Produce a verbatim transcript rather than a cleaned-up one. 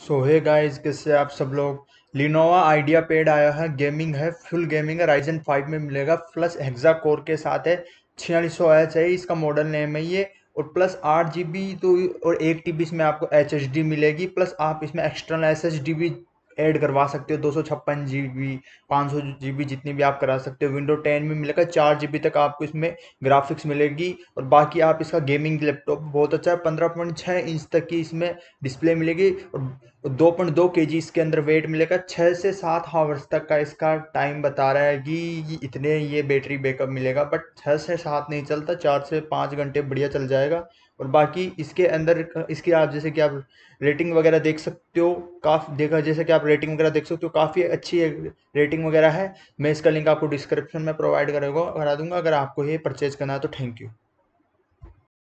सो hey guys, किससे आप सब लोग। लिनोवा आइडिया पैड आया है, गेमिंग है, फुल गेमिंग है, राइजन फाइव में मिलेगा, प्लस हेक्सा कोर के साथ है। छियालीस सौ एच है, इसका मॉडल नेम है ये। और प्लस आठ जी बी तो और एक टी बी इसमें आपको एच एच डी मिलेगी, प्लस आप इसमें एक्सटर्नल एस एच डी भी ऐड करवा सकते हो। दो सौ छप्पन जी बी, पाँच सौ जी बी जितनी भी आप करा सकते हो। विंडो टेन में मिलेगा, चार जी बी तक आपको इसमें ग्राफिक्स मिलेगी। और बाकी आप इसका गेमिंग लैपटॉप बहुत अच्छा है, पंद्रह पॉइंट छः इंच तक की इसमें डिस्प्ले मिलेगी। और दो पॉइंट दो के जी इसके अंदर वेट मिलेगा। छः से सात हावर्स तक का इसका टाइम बता रहा है कि ये इतने ये बैटरी बैकअप मिलेगा, बट छः से सात नहीं चलता, चार से पाँच घंटे बढ़िया चल जाएगा। और बाकी इसके अंदर इसकी आप जैसे कि आप रेटिंग वगैरह देख सकते हो। काफ़ी देखा जैसे कि आप रेटिंग वगैरह देख सकते हो, काफ़ी अच्छी रेटिंग वगैरह है। मैं इसका लिंक आपको डिस्क्रिप्शन में प्रोवाइड करूँगा करा दूंगा, अगर आपको ये परचेज करना है तो। Thank you.